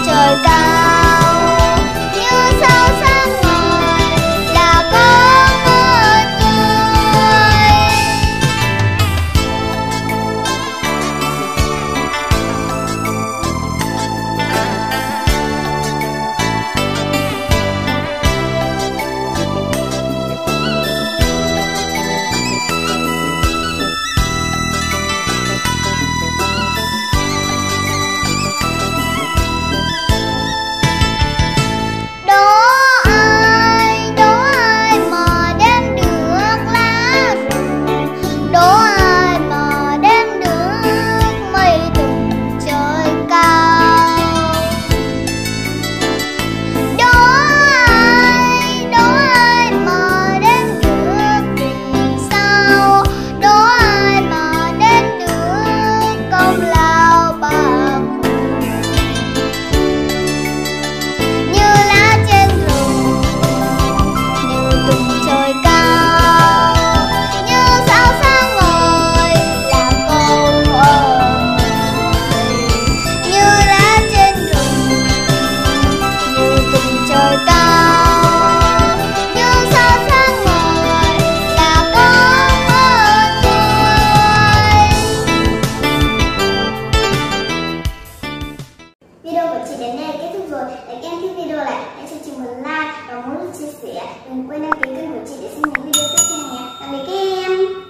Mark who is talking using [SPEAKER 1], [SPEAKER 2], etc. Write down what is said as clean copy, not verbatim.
[SPEAKER 1] trời cao, như sao sáng ngời là con ơn người. Video của chị đến đây là kết thúc rồi. Nếu các em thích video này, hãy cho chị một like và muốn chia sẻ. Đừng quên đăng ký kênh của chị để xem những video tiếp theo nhé. Tạm biệt các em.